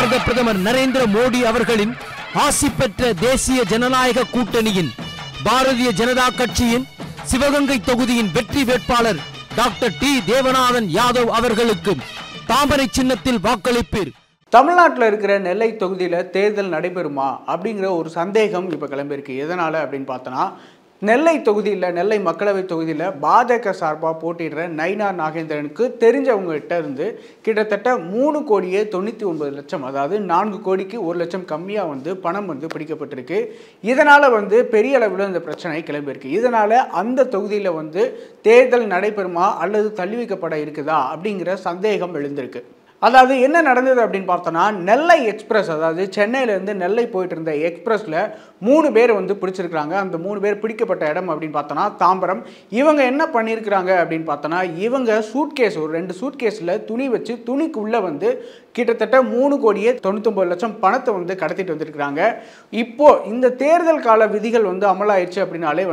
பாரத பிரதமர் நரேந்திர மோடி அவர்களின் ஆசி பெற்ற தேசிய ஜனநாயக கூட்டணியின் பாரதிய ஜனதா கட்சியின் சிவகங்கை தொகுதியின் வெற்றி வேட்பாளர் டாக்டர் டி தேவநாதன் யாதவ் அவர்களுக்கு தாமரை சின்னத்தில் வாக்களிப்பீர். தமிழ்நாட்டில் இருக்கிற நெல்லை தொகுதியில் தேர்தல் நடைபெறுமா அப்படிங்கிற ஒரு சந்தேகம் இப்போ கிளம்பியிருக்கு. எதனால் அப்படின்னு பார்த்தோன்னா, நெல்லை தொகுதியில், நெல்லை மக்களவை தொகுதியில் பாஜக சார்பாக போட்டிடுற நயினார் நாகேந்திரனுக்கு தெரிஞ்சவங்ககிட்ட இருந்து கிட்டத்தட்ட 3,99,00,000, அதாவது 4 கோடிக்கு 1 லட்சம் கம்மியாக பணம் பிடிக்கப்பட்டிருக்கு. இதனால் பெரிய அளவில் இந்த பிரச்சனை கிளம்பியிருக்கு. இதனால் அந்த தொகுதியில் தேர்தல் நடைபெறுமா அல்லது தள்ளி வைக்கப்பட இருக்குதா அப்படிங்கிற சந்தேகம் எழுந்திருக்கு. அதாவது என்ன நடந்தது அப்படின்னு பார்த்தோன்னா, நெல்லை எக்ஸ்பிரஸ், அதாவது சென்னையிலேருந்து நெல்லை போயிட்டு இருந்த எக்ஸ்பிரஸில் 3 பேர் பிடிச்சிருக்கிறாங்க. அந்த 3 பேர் பிடிக்கப்பட்ட இடம் அப்படின்னு பார்த்தோன்னா தாம்பரம். இவங்க என்ன பண்ணியிருக்கிறாங்க அப்படின்னு பார்த்தோன்னா, இவங்க சூட்கேஸ், ஒரு 2 சூட்கேஸில் துணி வச்சு துணிக்குள்ளே கிட்டத்தட்ட 3,99,00,000 பணத்தை கடத்திட்டு வந்திருக்கிறாங்க. இப்போது இந்த தேர்தல் கால விதிகள் அமலாயிடுச்சு அப்படின்னாலே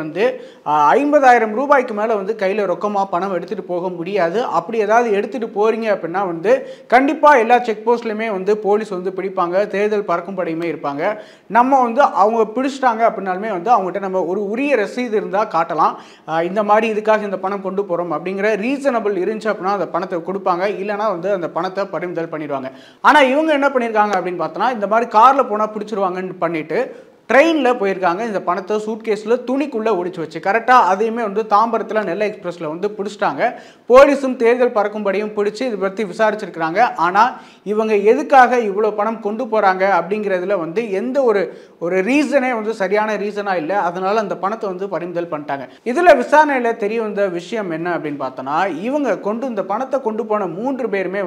50,000 ரூபாய்க்கு மேலே கையில் ரொக்கமாக பணம் எடுத்துகிட்டு போக முடியாது. அப்படி ஏதாவது எடுத்துகிட்டு போகிறீங்க அப்படின்னா கண்டிப்பாக எல்லா செக் போஸ்ட்லையுமே போலீஸ் பிடிப்பாங்க, தேர்தல் பறக்கும் படையுமே இருப்பாங்க. நம்ம அவங்க பிடிச்சிட்டாங்க அப்படின்னாலுமே அவங்ககிட்ட நம்ம ஒரு உரிய ரசீது இருந்தால் காட்டலாம். இந்த மாதிரி இதுக்காக இந்த பணம் கொண்டு போகிறோம் அப்படிங்கிற ரீசனபிள் இருந்துச்சு அப்படின்னா அந்த பணத்தை கொடுப்பாங்க. இல்லைனா அந்த பணத்தை பறிமுதல் பண்ணிடுவாங்க. ஆனால் இவங்க என்ன பண்ணியிருக்காங்க அப்படின்னு பார்த்தோன்னா, இந்த மாதிரி காரில் போனால் பிடிச்சிருவாங்கன்னு பண்ணிட்டு ட்ரெயினில் போயிருக்காங்க. இந்த பணத்தை சூட்கேஸில் துணிக்குள்ளே ஒடிச்சு வச்சு கரெக்டாக அதையுமே தாம்பரத்தில் நெல்லை எக்ஸ்பிரஸில் பிடிச்சிட்டாங்க. போலீஸும் தேர்தல் பறக்கும்படியும் பிடிச்சி இதை பற்றி விசாரிச்சிருக்கிறாங்க. ஆனால் இவங்க எதுக்காக இவ்வளோ பணம் கொண்டு போகிறாங்க அப்படிங்கிறதுல எந்த ஒரு ரீசனே சரியான ரீசனாக இல்லை. அதனால் அந்த பணத்தை பறிமுதல் பண்ணிட்டாங்க. இதில் விசாரணையில் தெரிய வந்த விஷயம் என்ன அப்படின்னு பார்த்தோன்னா, இவங்க இந்த பணத்தை கொண்டு போன 3 பேருமே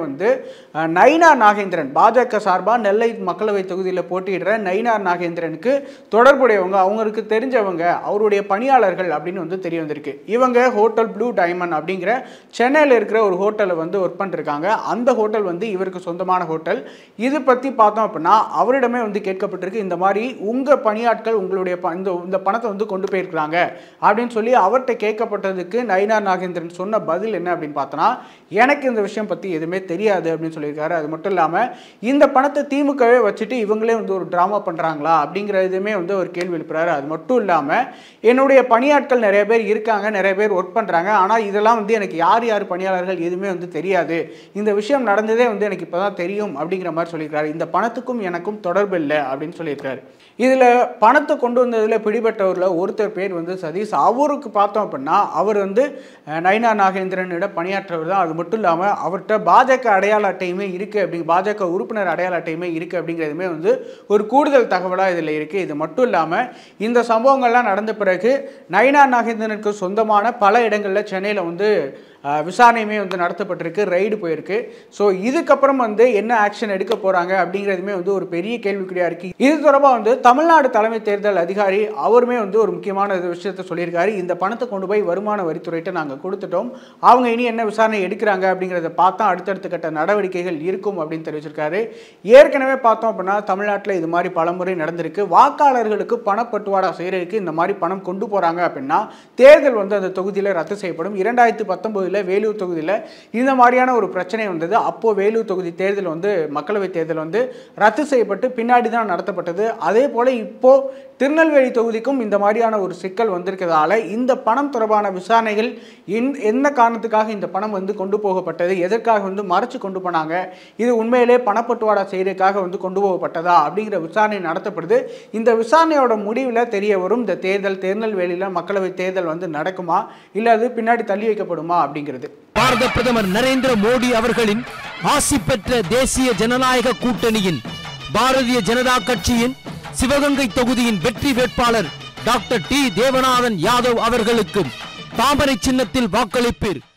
நயினார் நாகேந்திரன், பாஜக சார்பாக நெல்லை மக்களவை தொகுதியில் போட்டியிடுற நயினார் நாகேந்திரனுக்கு தொடர்புடையவங்க, அவங்களுக்கு தெரிஞ்சவங்க, அவருடைய பணியாளர்கள் அப்படின்னு தெரிய வந்திருக்கு. இவங்க ஹோட்டல் ப்ளூ டைமண்ட் அப்படிங்கிற சென்னையில் இருக்கிற ஒரு ஹோட்டலை ஒர்க் பண்ணிருக்காங்க. அந்த ஹோட்டல் இவருக்கு சொந்தமான ஹோட்டல். இது பற்றி பார்த்தோம் அப்படின்னா அவரிடமே கேட்கப்பட்டிருக்கு, இந்த மாதிரி உங்கள் பணியாட்கள் உங்களுடைய இந்த பணத்தை கொண்டு போயிருக்கிறாங்க அப்படின்னு சொல்லி அவர்கிட்ட கேட்கப்பட்டதுக்கு நயினார் நாகேந்திரன் சொன்ன பதில் என்ன அப்படின்னு பார்த்தோன்னா, எனக்கு இந்த விஷயம் பற்றி எதுவுமே தெரியாது அப்படின்னு சொல்லியிருக்காரு. அது மட்டும் இல்லாமல் இந்த பணத்தை திமுகவே வச்சுட்டு இவங்களே ஒரு ட்ராமா பண்ணுறாங்களா அப்படிங்கிற இதுவுமே ஒரு கேள்வி எழுப்புறாரு. அது மட்டும் இல்லாமல் என்னுடைய பணியாட்கள் நிறைய பேர் இருக்காங்க, நிறைய பேர் ஒர்க் பண்ணுறாங்க, ஆனால் இதெல்லாம் எனக்கு யார் யார் பணியாளர்கள் எதுவுமே தெரியாது, இந்த விஷயம் நடந்ததே எனக்கு இப்போ தான் தெரியும் அப்படிங்கிற மாதிரி சொல்லியிருக்காரு. இந்த பணத்துக்கும் எனக்கும் தொடர்பு இல்லை அப்படின்னு சொல்லியிருக்காரு. இதில் பணத்தை கொண்டு வந்ததில் பிடிபட்டவரில் ஒருத்தர் பேர் சதீஷ். அவருக்கு பார்த்தோம் அப்படின்னா அவர் நயினார் நாகேந்திரனிடம் பணியாற்றவர் தான். அது மட்டும் இல்லாமல் அவர்கிட்ட பாஜக அடையாள அட்டையுமே இருக்குது, அப்படி பாஜக உறுப்பினர் அடையாள அட்டையுமே இருக்குது அப்படிங்கிறதுமே ஒரு கூடுதல் தகவலாக இதில் இருக்குது. இது மட்டும் இல்லாமல் இந்த சம்பவங்கள்லாம் நடந்த பிறகு நயினார் நாகேந்திரனுக்கு சொந்தமான பல இடங்களில் சென்னையில் விசாரணையுமே நடத்தப்பட்டிருக்கு, ரைடு போயிருக்கு. ஸோ இதுக்கப்புறம் என்ன ஆக்ஷன் எடுக்க போகிறாங்க அப்படிங்கிறதுமே ஒரு பெரிய கேள்விக்குறியாக இருக்குது. இது தொடர்பாக தமிழ்நாடு தலைமை தேர்தல் அதிகாரி அவருமே ஒரு முக்கியமான விஷயத்தை சொல்லியிருக்காரு. இந்த பணத்தை கொண்டு போய் வருமான வரித்துறையிட்ட நாங்கள் கொடுத்துட்டோம், அவங்க இனி என்ன விசாரணை எடுக்கிறாங்க அப்படிங்கிறத பார்த்தா அடுத்தடுத்த கட்ட நடவடிக்கைகள் இருக்கும் அப்படின்னு தெரிவிச்சிருக்காரு. ஏற்கனவே பார்த்தோம் அப்படின்னா தமிழ்நாட்டில் இது மாதிரி பலமுறை நடந்திருக்கு. வாக்காளர்களுக்கு பணப்பட்டுவாடா செய்கிறதுக்கு இந்த மாதிரி பணம் கொண்டு போகிறாங்க அப்படின்னா தேர்தல் அந்த தொகுதியில் ரத்து செய்யப்படும். 2019 வேலூர் தொகுதியில் இந்த மாதிரியான ஒரு பிரச்சனை வந்தது. அப்போ வேலூர் தொகுதி தேர்தல் மக்களவை தேர்தல் ரத்து செய்யப்பட்டு பின்னாடி தான் நடத்தப்பட்டது. அதே போல இப்போ திருநெல்வேலி தொகுதிக்கும் இந்த மாதிரியான ஒரு சிக்கல் வந்திருக்கிறதால இந்த பணம் தொடர்பான விசாரணைகள் என்ன காரணத்துக்காக இந்த பணம் கொண்டு போகப்பட்டது, எதற்காக மறைச்சு கொண்டு போனாங்க, இது உண்மையிலே பணப்பட்டுவாடா செய்யறதுக்காக கொண்டு போகப்பட்டதா அப்படிங்கிற விசாரணை நடத்தப்படுது. இந்த விசாரணையோட முடிவில் தெரிய வரும் இந்த திருநெல்வேலியில் மக்களவை தேர்தல் நடக்குமா இல்லை அது பின்னாடி தள்ளி வைக்கப்படுமா அப்படிங்கிறது. பாரத பிரதமர் நரேந்திர மோடி அவர்களின் ஆசி பெற்ற தேசிய ஜனநாயக கூட்டணியின் பாரதிய ஜனதா கட்சியின் சிவகங்கை தொகுதியின் வெற்றி வேட்பாளர் டாக்டர் டி தேவநாதன் யாதவ் அவர்களுக்கு தாமரை சின்னத்தில் வாக்களிப்பீர்.